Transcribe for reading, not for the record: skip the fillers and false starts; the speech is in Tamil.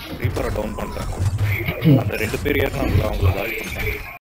ரீப்பரை டவுன் பண்ணிட்டேன். அந்த 2 பேர் ஏறினாங்களா அவங்கள காலி பண்ணிட்டேன்.